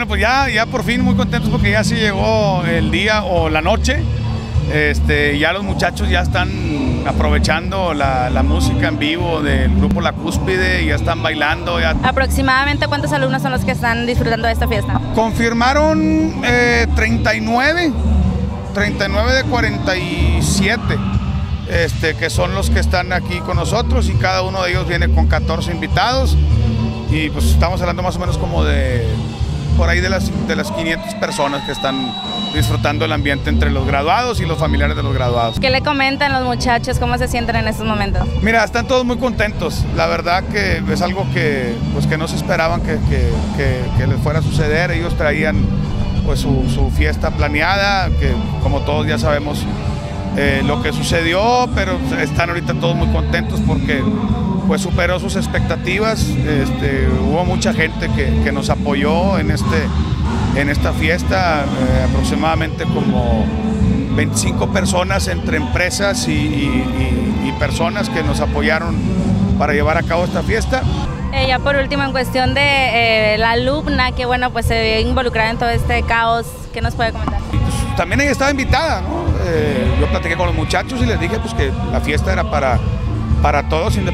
pues ya por fin muy contentos porque ya se llegó el día o la noche. Ya los muchachos ya están aprovechando la música en vivo del grupo La Cúspide, ya están bailando. ¿Aproximadamente cuántos alumnos son los que están disfrutando de esta fiesta? Confirmaron 39 de 47, que son los que están aquí con nosotros, y cada uno de ellos viene con 14 invitados, y pues estamos hablando más o menos como de por ahí de las 500 personas que están disfrutando el ambiente entre los graduados y los familiares de los graduados. ¿Qué le comentan los muchachos? ¿Cómo se sienten en estos momentos? Mira, están todos muy contentos. La verdad que es algo que no se esperaban que les fuera a suceder. Ellos traían pues su fiesta planeada, que como todos ya sabemos lo que sucedió, pero están ahorita todos muy contentos porque pues superó sus expectativas. Hubo mucha gente que nos apoyó en esta fiesta, aproximadamente como 25 personas entre empresas y personas que nos apoyaron para llevar a cabo esta fiesta. Ya por último, en cuestión de la alumna que bueno, pues se ve involucrada en todo este caos, ¿qué nos puede comentar? Pues, también ella estaba invitada, ¿no? Yo platiqué con los muchachos y les dije pues que la fiesta era para todos,